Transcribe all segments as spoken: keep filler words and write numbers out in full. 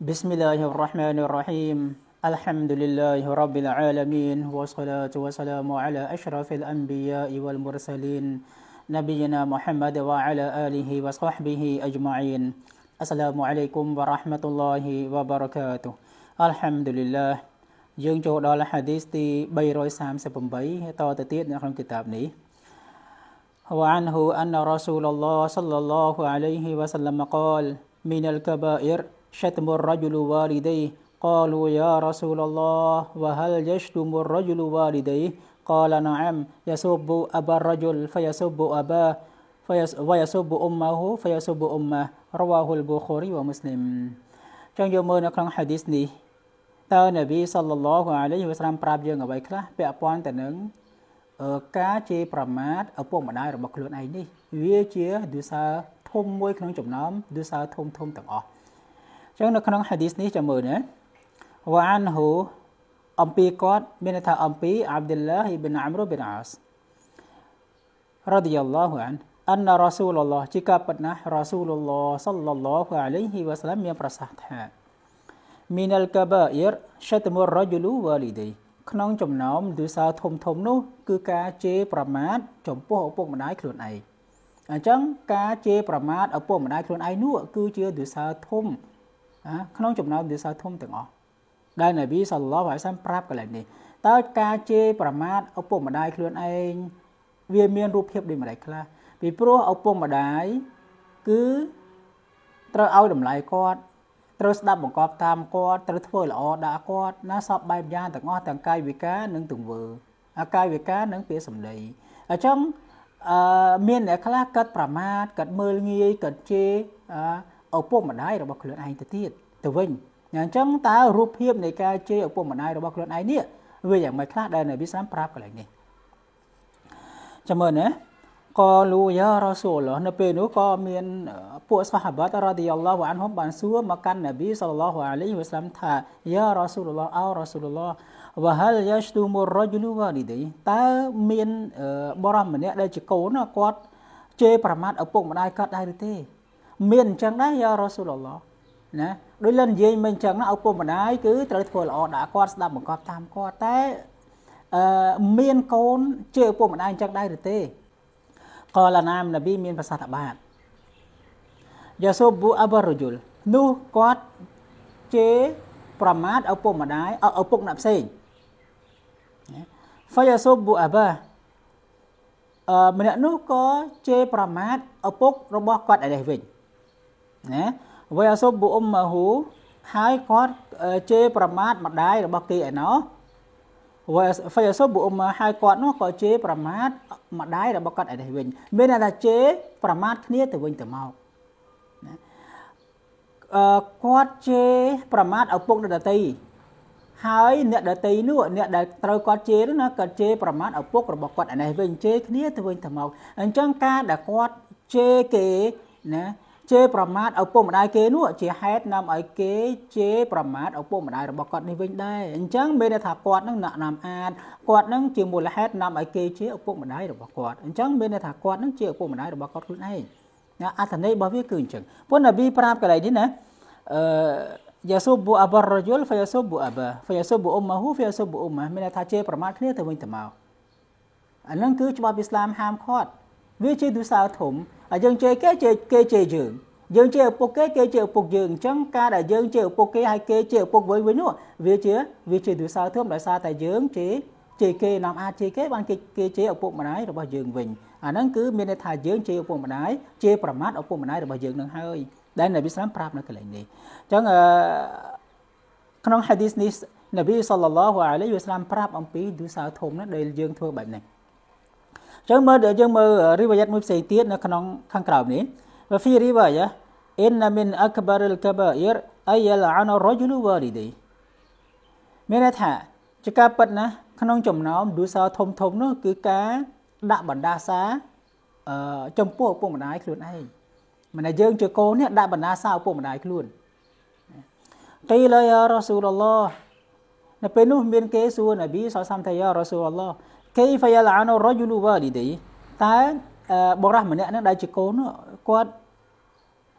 بسم الله الرحمن الرحيم الحمد لله رب العالمين والصلاة والسلام على أشرف الأنبياء والمرسلين نبينا محمد وعلى آله وصحبه أجمعين السلام عليكم ورحمة الله وبركاته الحمد لله យើងចូលដល់ហាឌីសទី 338 តទៅទៀតនៅក្នុងគីតាបនេះ وعنه أن رسول الله صلى الله عليه وسلم قال من الكبائر شتم الرجل والديه قالوا يا رسول الله وهل يشتم الرجل والديه قال نعم يسب أبا الرجل فيسب أباه ويسب أمه فيسب أمه رواه البخاري ومسلم ចឹងយកមើលនៅក្នុងហាឌីសនេះតើនប៊ីសល្លឡោះអាឡៃហ៊ីវ៉ាសឡាមប្រាប់យើងអ្វីខ្លះពាក់ព័ន្ធទៅនឹងការជេរប្រមាថឪពុកម្ដាយរបស់ខ្លួនឯងនេះវាជាទិសៅធំមួយក្នុងចំណោមទិសៅធំធំទាំងអស់ចឹងនៅក្នុងហាឌីសនេះចាំមើលណាវ៉ាអានហ៊ូអំពីគាត់មានថាអំពីអាប់ឌុលឡាហ៊ីប៊ីនអាំរូប៊ីនអាសរ៉ាឌីយ៉ាឡោះអានអនរ៉ាស៊ូលឡោះជាការពិតណាស់រ៉ាស៊ូលឡោះសល្លឡោះអាឡៃហ៊ីវ៉ាសឡាមមានប្រសាសន៍ថាមីនអលកាបាអ៊ីរឆតមុររ៉ជូលូវ៉ាលីឌីក្នុងចំណោមទិសៅធំធំនោះគឺការជេរប្រមាថចំពោះឪពុកម្ដាយខ្លួនឯងអញ្ចឹងការជេរប្រមាថឪពុកម្ដាយខ្លួនឯងនោះគឺជាទិសៅធំក្នុងចំណោមទិសៅធំទាំងអស់ដែលនប៊ីសល្លឡោះអាឡៃហ៊ីវ៉ាសឡាមប្រាប់កន្លែងនេះតើការជេរប្រមាថឪពុកម្ដាយខ្លួនឯងវាមានរូបភាពដូចម្ដេចខ្លះពីព្រោះឪពុកម្ដាយគឺត្រូវឲ្យតម្លៃគាត់ត្រូវស្ដាប់បង្គាប់តាមគាត់ត្រូវធ្វើល្អដាក់គាត់ណាសពបែបយ៉ាងទាំងអស់ទាំងកាយវិការនិងទង្វើអាកាយវិការនិងពាក្យសម្ដីអញ្ចឹងអឺមានអ្នកខ្លះកាត់ប្រមាថកាត់មើលងាយកាត់ជេរឪពុកម្ដាយរបស់ខ្លួនឯងទៅទៀតទៅវិញអញ្ចឹងតើរូបភាពនៃការជេរឪពុកម្ដាយរបស់ខ្លួនឯងនេះវាយ៉ាងម៉េចខ្លះដែលនប៊ីសាមប្រាប់កន្លែងនេះចាំមើលណាកលូយ៉ារ៉ាស៊ូលឡោះនៅពេលនោះក៏មានពួកសាហាបាតរ៉ាឌីយ៉ាឡោះអានហុំបានសួរមកកាន់នប៊ីសល្លឡោះអាឡៃហ៊ីវ៉ាសឡាមថាយ៉ារ៉ាស៊ូលឡោះអូរ៉ាស៊ូលឡោះវ៉ាហលយ៉ាស្ទូមុររ៉ជូលូវ៉ាលីឌីតើមានបរិសម្នាក់ដែលជាកូនគាត់ជេរប្រមាថឪពុកម្ដាយគាត់ដែរឬទេមានអញ្ចឹងដែរយ៉ារ៉ាស៊ូលឡោះណាដូចលនិយាយមិនអញ្ចឹងណាឪពុកម្ដាយគឺត្រូវធ្វើល្អដាក់គាត់ស្ដាប់បង្គាប់តាមគាត់តែអឺមានកូនជេរឪពុកម្ដាយអញ្ចឹងដែរឬទេកលណាមនប៊ីមានប្រសាសន៍ថាបាទយ៉ាសូប៊ូអាបារជុលនោះគាត់ជេរប្រមាថឪពុកម្ដាយឪពុកអ្នកផ្សេងហ្វយ៉ាសូប៊ូអាបាអឺម្នាក់នោះក៏ជេរប្រមាថឪពុករបស់គាត់ឯនេះវិញណាវ៉ាសូប៊ូអ៊ុមម៉ាហ៊ូហើយគាត់ជេរប្រមាថម្ដាយរបស់គេឯណោះវ៉ាហ្វយ៉ាសូប៊ូអ៊ុមម៉ាហើយគាត់នោះក៏ជេរប្រមាថម្ដាយរបស់គាត់ឯនេះវិញមានន័យថាជេរប្រមាថគ្នាទៅវិញទៅមកណាអឺគាត់ជេរប្រមាថឪពុកអ្នកដទៃហើយអ្នកដទៃនោះអ្នកដែលត្រូវគាត់ជេរនោះណាគាត់ជេរប្រមាថឪពុករបស់គាត់ឯនេះវិញជេរគ្នាទៅវិញទៅមកអញ្ចឹងការដែលគាត់ជេរគេណាជេរប្រមាថឪពុកម្ដាយគេនោះជាហេតុនាំឲ្យគេជេរប្រមាថឪពុកម្ដាយរបស់គាត់នេះវិញដែរអញ្ចឹងមានន័យថាគាត់នឹងណាំអាតគាត់នឹងជាមូលហេតុនាំឲ្យគេជេរឪពុកម្ដាយរបស់គាត់អញ្ចឹងមានន័យថាគាត់នឹងជាឪពុកម្ដាយរបស់គាត់ខ្លួនឯងណាអត្ថន័យរបស់វាគឺអញ្ចឹងពុននប៊ីប្រាប់កន្លែងនេះណាអឺយ៉ាស៊ូប៊ូអាបារជុលហ្វយ៉ាស៊ូប៊ូអាបាហ្វយ៉ាស៊ូប៊ូអ៊ុមម៉ាហ៊ូហ្វយ៉ាស៊ូប៊ូអ៊ុមម៉ាមានន័យថាជេរប្រមាថគ្នាទៅវិញទៅមកអានឹងគឺច្បាប់អ៊ីស្លាមហាមឃាត់វាជាទិសៅធំហើយយើងជេរគេជេរគេជេរយើងយើងជេរឪពុកគេគេជេរឪពុកយើងអញ្ចឹងការដែលយើងជេរឪពុកគេហើយគេជេរឪពុកវិញវិញនោះវាជាវាជាទិសៅធំដោយសារតែយើងជេរជេរគេនាំអាចជេរគេបានគេគេជេរឪពុកម្ដាយរបស់យើងវិញអាហ្នឹងគឺមានន័យថាយើងជេរឪពុកម្ដាយជេរប្រមាថឪពុកម្ដាយរបស់យើងនឹងហើយដែលនប៊ីស្លាមប្រាប់នៅកន្លែងនេះអញ្ចឹងអឺក្នុងហាឌីសនេះនប៊ីសល្លឡោះអាឡៃហ៊ីវ៉ាសឡាមប្រាប់អំពីទិសៅធំណាដែលយើងធ្វើបែបនេះអញ្ចឹងមើលយើងមើលរីវ៉ាយ៉ាតមួយផ្សេងទៀតនៅក្នុងខាងក្រោមនេះវ៉ាហ្វីរីវ៉ាយ៉ាអ៊ីនមីនអក្បារលកាបាអ៊ីរអៃយលអានរជូលវ៉ាលីឌីមានន័យថាជាការពិតណាក្នុងចំណោមទិសៅធំធំនោះគឺការដាក់បណ្ដាសាអឺចំពោះឪពុកម្ដាយខ្លួនឯងមិនថាយើងជាកូននេះដាក់បណ្ដាសាឪពុកម្ដាយខ្លួនគីឡាយ៉ារ៉ាស៊ូលឡោះនៅពេលនោះមានគេសួរនប៊ីសល្លឡោះថាយ៉ារ៉ាស៊ូលឡោះកៃហ្វយ៉ាលអានរជូលវ៉ាលីឌីតើបរិសម្នាក់នឹងដែលជាកូនគាត់អ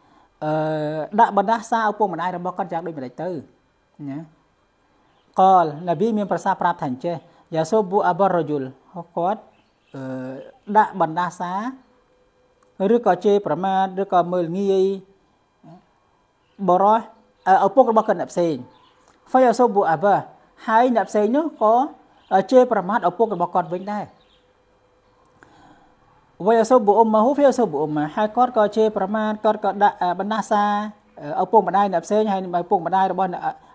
អឺដាក់បណ្ដាសាឪពុកម្ដាយរបស់គាត់យ៉ាងដូចម្ដេចទៅណាកលនប៊ីមានប្រសាសន៍ប្រាប់ថាអញ្ចេះយ៉ាសូប៊ូអាបារយុលគាត់អឺដាក់បណ្ដាសាឬក៏ជេរប្រមាថឬក៏មើលងាយបរោះឪពុករបស់គាត់អ្នកផ្សេងហ្វៃយ៉ាសូប៊ូអាបាហើយអ្នកផ្សេងនោះក៏ជេរប្រមាថឪពុករបស់គាត់វិញដែរវ៉ៃសូប៊ូអ៊ុមម៉ាហ៊ូហ្វៃសូប៊ូអ៊ុមម៉ាហើយគាត់ក៏ជេរប្រមាថគាត់ក៏ដាក់បណ្ដាសាឪពុកម្ដាយអ្នកផ្សេងហើយឪពុកម្ដាយរបស់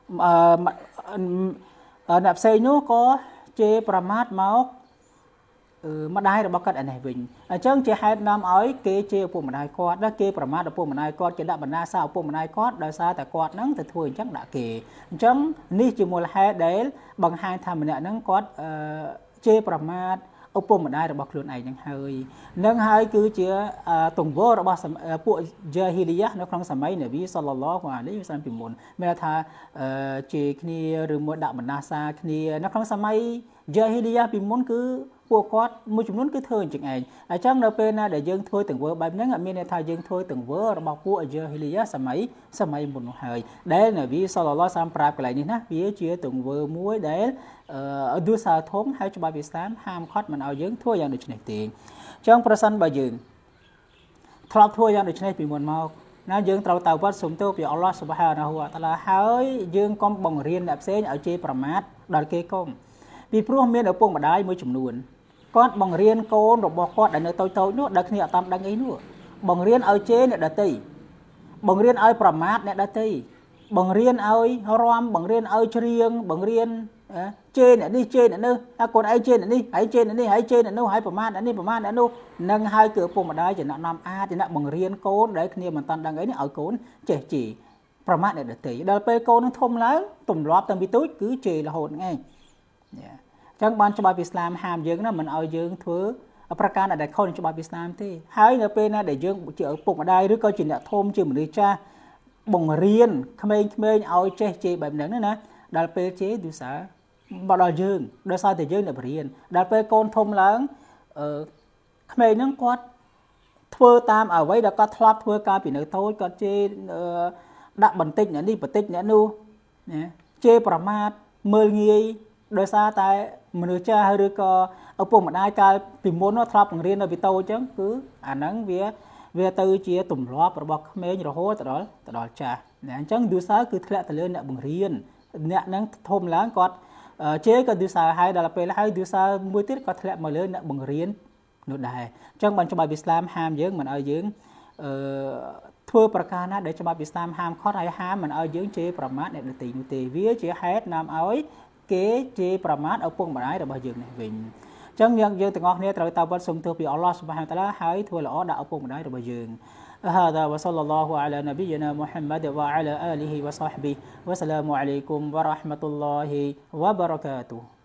អ្នកផ្សេងនោះក៏ជេរប្រមាថមកម្ដាយរបស់គាត់ឯនេះវិញអញ្ចឹងជាហេតុនាំឲ្យគេជេរឪពុកម្ដាយគាត់ដែរគេប្រមាថឪពុកម្ដាយគាត់គេដាក់បណ្ដាសាឪពុកម្ដាយគាត់ដោយសារតែគាត់ហ្នឹងទៅធ្វើអញ្ចឹងដាក់គេអញ្ចឹងនេះជាមូលហេតុដែលបង្ហាញថាម្នាក់ហ្នឹងគាត់ជេរប្រមាថឪពុកម្ដាយរបស់ខ្លួនឯងហ្នឹងហើយនឹងហើយគឺជាទង្វើរបស់ពួកជាហ៊ីលីយ៉ានៅក្នុងសម័យនប៊ីសល្លឡោះអាឡៃហ៊ីវសល្លាមពីមុនមានថាជេរគ្នាឬមួយដាក់បណ្ដាសាគ្នានៅក្នុងសម័យជាហ៊ីលីយ៉ាពីមុនគឺពួកគាត់មួយចំនួនគឺធ្វើអញ្ចឹងឯងអញ្ចឹងនៅពេលណាដែលយើងធ្វើទង្វើបែបហ្នឹងអត់មានន័យថាយើងធ្វើទង្វើរបស់ពួកជាហ៊ីលីយ៉ាសម័យសម័យមុននោះហើយដែលនប៊ីសល្លឡោះសាមប្រាប់កន្លែងនេះណាវាជាទង្វើមួយដែលអឺឌូសាធំហើយច្បាប់អ៊ីស្លាមហាមឃាត់មិនឲ្យយើងធ្វើយ៉ាងដូចនេះទេអញ្ចឹងប្រសិនបើយើងធ្លាប់ធ្វើយ៉ាងដូចនេះពីមុនមកណាយើងត្រូវតើវត្តសុំទោសពីអល់ឡោះស៊ុបហានាហ៊ូវតាឡាហើយយើងកុំបង្រៀនអ្នកផ្សេងឲ្យជេរប្រមាថដល់គេកុំពីព្រោះមានឪពុកម្ដាយមួយចំនួនគាត់បង្រៀនកូនរបស់គាត់ដែលនៅតូចតូចនោះដែលគ្នាអត់តាមដឹងអីនោះបង្រៀនឲ្យជេរអ្នកដទៃបង្រៀនឲ្យប្រមាថអ្នកដទៃបង្រៀនឲ្យរាំបង្រៀនឲ្យច្រៀងបង្រៀនជេរអ្នកនេះជេរអ្នកនោះហើយកូនឯងជេរអ្នកនេះហើយជេរអ្នកនេះហើយជេរអ្នកនោះហើយប្រមាថអ្នកនេះប្រមាថអ្នកនោះនឹងហើយគឺឪពុកម្ដាយជាអ្នកនាំអាចជាអ្នកបង្រៀនកូនដែលគ្នាមិនតាន់ដឹងអីនេះឲ្យកូនចេះជេរប្រមាថអ្នកដទៃដល់ពេលកូននឹងធំឡើងទម្លាប់តាំងពីតូចគឺជេររហូតហ្នឹងឯងចឹងបានច្បាប់អ៊ីស្លាមហាមយើងណាមិនឲ្យយើងធ្វើប្រការដែលខុសនឹងច្បាប់អ៊ីស្លាមទេហើយនៅពេលណាដែលយើងជាឪពុកម្ដាយឬក៏ជាអ្នកធំជាមនុស្សចាស់បង្រៀនក្មេងៗឲ្យចេះជេរបែបហ្នឹងណាដល់ពេលជេរទិសាមកដល់យើងដោយសារតែយើងអ្នកបរៀនដល់ពេលកូនធំឡើងអឺក្មេងហ្នឹងគាត់ធ្វើតាមអ្វីដែលគាត់ធ្លាប់ធ្វើកាលពីនៅតូចគាត់ជេរដាក់បន្តិចអ្នកនេះបន្តិចអ្នកនោះណាជេរប្រមាថមើលងាយដោយសារតែមនុស្សចាស់ឬក៏ឪពុកម្ដាយកាលពីមុននោះធ្លាប់បង្រៀននៅពីតូចអញ្ចឹងគឺអាហ្នឹងវាវាទៅជាទម្លាប់របស់ក្មេងរហូតដល់ទៅដល់ចាស់អញ្ចឹងឌូសាគឺធ្លាក់ទៅលើអ្នកបង្រៀនអ្នកហ្នឹងធំឡើងគាត់ជេរក៏ឌូសាហើយដល់ពេលហើយឌូសាមួយទៀតក៏ធ្លាក់មកលើអ្នកបង្រៀននោះដែរអញ្ចឹងបានច្បាប់អ៊ីស្លាមហាមយើងមិនឲ្យយើងអឺធ្វើប្រការណាដែលច្បាប់អ៊ីស្លាមហាមឃាត់ហើយហាមមិនឲ្យយើងជេរប្រមាថអ្នកដទៃនោះទេវាជាហេតុនាំឲ្យគេជេរប្រមាថឪពុកម្ដាយរបស់យើងនេះវិញអញ្ចឹងយើងយើងទាំងអស់គ្នាត្រូវតើវត្តសុំទោសពីអល់ឡោះស៊ុបហានតាឡាហើយធ្វើល្អដាក់ឪពុកម្ដាយរបស់យើង هذا وصلى الله على نبينا محمد وعلى آله وصحبه والسلام عليكم ورحمة الله وبركاته